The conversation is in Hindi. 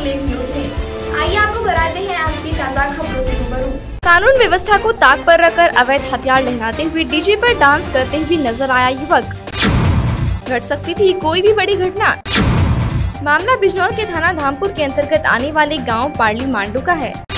लेक न्यूज में। आइए आपको कराते हैं आज की ताज़ा खबरों से रूबरू। कानून व्यवस्था को ताक पर रखकर अवैध हथियार लहराते हुए डीजे पर डांस करते हुए नजर आया युवक। घट सकती थी कोई भी बड़ी घटना। मामला बिजनौर के थाना धामपुर के अंतर्गत आने वाले गांव पारली मांडू का है।